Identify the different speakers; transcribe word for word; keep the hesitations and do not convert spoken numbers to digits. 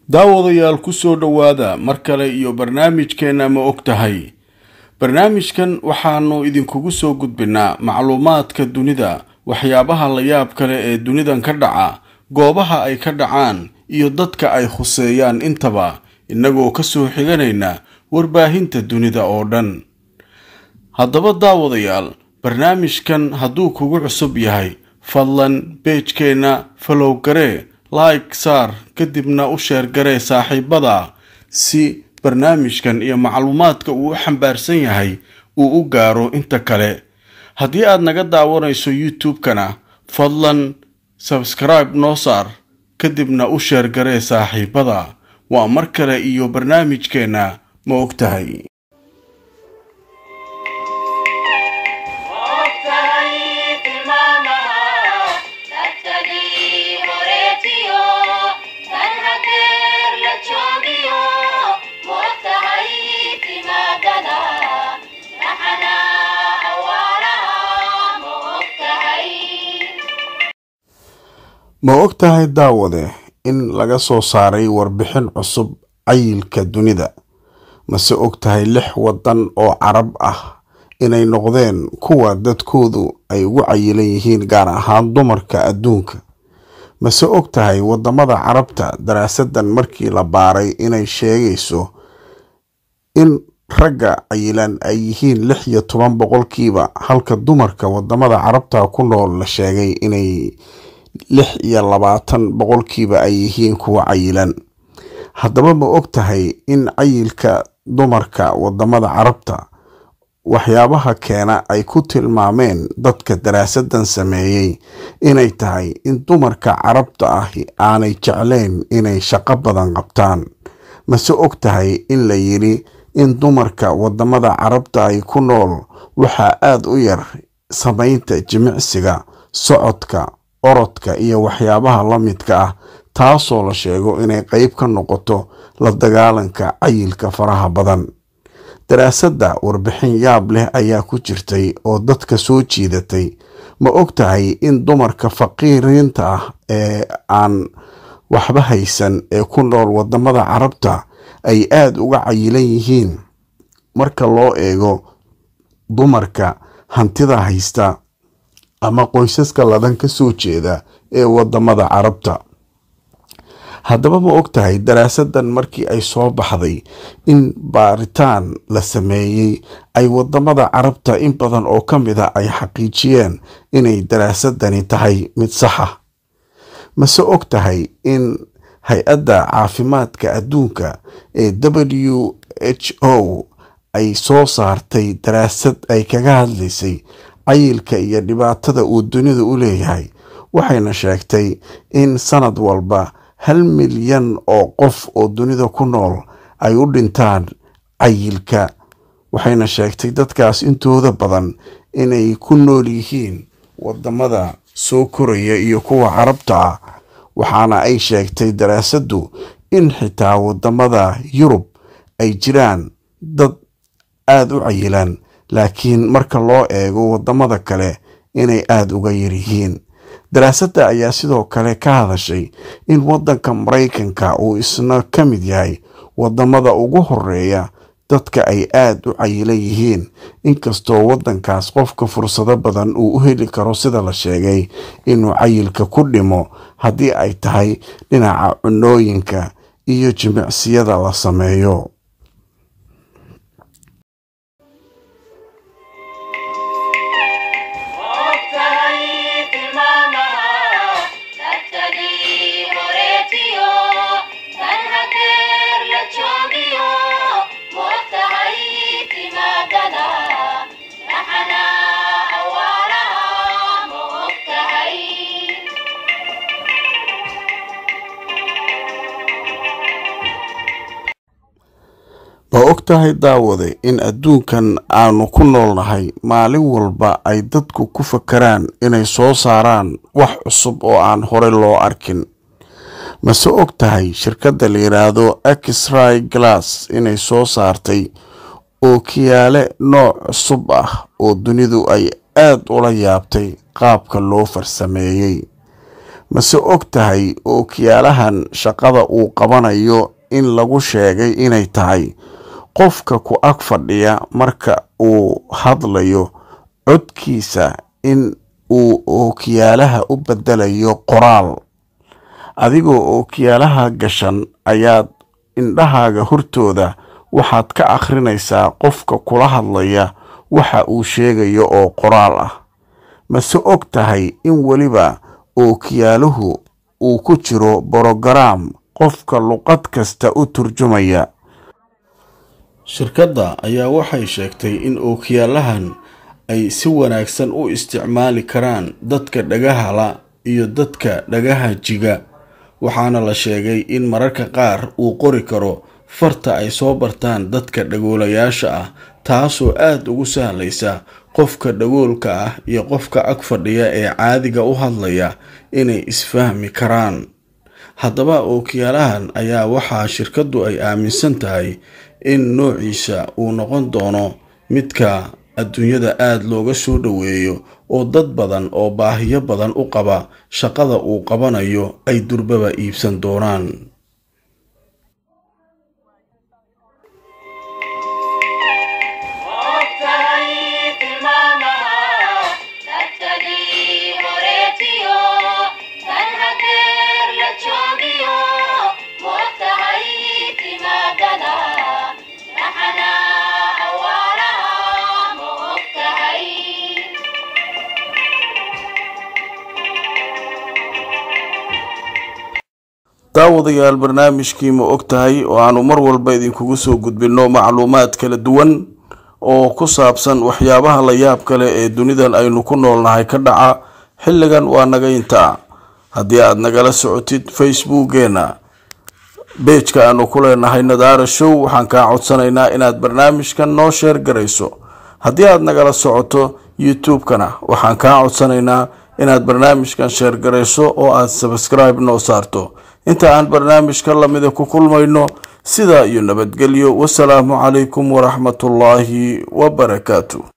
Speaker 1: daawadayaal ku soo dhawaada mar kale iyo barnaamijkeena ma ogtahay. barnaamijkan waxaanu idinkugu soo gudbinaa macluumaadka dunida, waxyaabaha la yaab kale ee dunidan ka dhaca, goobaha ay ka dhacaan iyo dadka ay khuseeyaan intaba, inagoo ka soo xiganayna warbaahinta dunida oo dhan. haddaba daawadayaal, barnaamijkan hadduu kugu cusub yahay, fadlan page-keena follow garee, like saar, kadibna u share garee saaxiibada si barnaamijkan iyo macluumaadka uu xambaarsan yahay uu u gaaro inta kale. haddii aad naga daawanayso YouTube-kana, fadlan subscribe noo saar, kadibna u share garee saaxiibada. waa mar kale iyo barnaamijkeena ma ogtahay. ma ogtahay daawade in laga soo saaray warbixin cusub cayilka dunida? mase ogtahay lix wadan oo carab ah inay noqdeen kuwa dadkoodu ay ugu cayilan yihiin, gaar ahaan dumarka adduunka? mase ogtahay wadamada carabta daraasadan markii la baaray inay sheegayso in ragga cayilan ay yihiin lix iyo toban boqolkiiba, halka dumarka wadamada carabta ku nool la sheegay inay lix iyo labaatan boqolkiiba ay yihiin kuwa cayilan. haddaba ma ogtahay in cayilka dumarka wadamada carabta waxyaabaha keena ay ku tilmaameen dadka daraasadan sameeyey inay tahay in dumarka carabta ahi aanay jeclayn inay shaqo badan qabtaan? mase ogtahay in la yiri in dumarka wadamada carabta ay ku nool waxaa aad u yar samaynta jimicsiga, socodka, orodka iyo waxyaabaha la midka ah, taasoo la sheego inay qayb ka noqoto la dagaalanka cayilka faraha badan. daraasadda warbixin yaab leh ayaa ku jirtay oo dadka soo jiidatay. ma ogtahay in dumarka faqiiriinta ah ee aan waxba haysan ee ku nool wadamada carabta ay aad uga cayilan yihiin marka loo eego dumarka hantida haysta ama qoysaska ladan ka soo jeeda ee wadamada carabta? haddaba ma ogtahay daraasadan markii ay soo baxday in baaritaan la sameeyey ay wadamada carabta in badan oo ka mid a ay xaqiijiyeen inay daraasadani tahay mid sax ah? mase ogtahay in hay-adda caafimaadka adduunka ee W H O ay soo saartay daraasad ay kaga hadlaysay cayilka iyo dhibaatada uu dunida u leeyahay? waxayna sheegtay in sanad walba hal milyan oo qof oo dunida ku nool ay u dhintaan cayilka. waxayna sheegtay dadkaas intooda badan inay ku nool yihiin wadamada soo koraya iyo kuwa carabta ah. waxaana ay sheegtay daraasaddu in xitaa wadamada Yurub ay jiraan dad aad u cayilan, laakiin marka loo eego wadamada kale inay aad uga yar yihiin. daraasadda ayaa sidoo kale ka hadashay in wadanka Mareykanka uu isna ka mid yahay wadamada ugu horeeya dadka ay aad u cayilan yihiin, inkastoo wadankaas qofka fursado badan uu u heli karo sida la sheegay inuu cayilka ku dhimo haddii ay tahay dhinaca cunooyinka iyo jimicsiyada la sameeyo. ma ogtahay daawade in adduunkan aanu ku noolnahay maalin walba ay dadku ku fakaraan inay soo saaraan wax cusub oo aan hore loo arkin? mase ogtahay shirkadda la yiraahdo X-ray Glass inay soo saartay ookiyaale nooc cusub ah oo dunidu ay aad ula yaabtay qaabka loo farsameeyey? mase ogtahay ookiyaalahan shaqada uu qabanayo in lagu sheegay inay tahay qofka ku ag fadhiya marka uu hadlayo codkiisa in uu ookiyaalaha u bedelayo qoraal. adigoo ookiyaalaha gashan ayaad indhahaaga hortooda waxaad ka akhrinaysaa qofka kula hadlaya waxa uu sheegayo oo qoraal ah. mase ogtahay in weliba ookiyaaluhu uu ku jiro borograam qofka luqad kasta u turjumaya. shirkadda ayaa waxay sheegtay in ookiyaalahan ay si wanaagsan u isticmaali karaan dadka dhagaha la iyo dadka dhagaha jiga, waxaana la sheegay in mararka qaar uu qori karo farta ay soo bartaan dadka dhagoolayaasha ah, taasoo aad ugu sahlaysa qofka dhagoolka ah iyo qofka ag fadhiya ee caadiga u hadlaya inay isfahmi karaan. haddaba ookiyaalahan ayaa waxaa shirkaddu ay aaminsan tahay in noociisa uu noqon doono midka adduunyada aad looga soo dhoweeyo oo dad badan oo baahiyo badan u qaba shaqada uu qabanayo ay durbaba iibsan doonaan. daawadayaal barnaamijkii ma ogtahay oo aanu mar walba idinkugu soo gudbino macluumaad kala duwan oo ku saabsan waxyaabaha la yaab kale ee dunidan aynu ku noolnahay ka dhaca xilligan waa naga intaa. haddii aad nagala socotid facebookeena page-ka aanu ku leenahay Nadaara Show, waxaan kaa codsanaynaa inaad barnaamijkan noo share garayso. haddii aad nagala socoto youtube-kana waxaan kaa codsanaynaa inaad barnaamijkan share garayso oo aad subscribe noo saarto. inta aan barnaamijka lamida ku kulmayno sida iyo nabadgelyo. wassalaamu calaykum waraxmatullaahi wabarakaatu.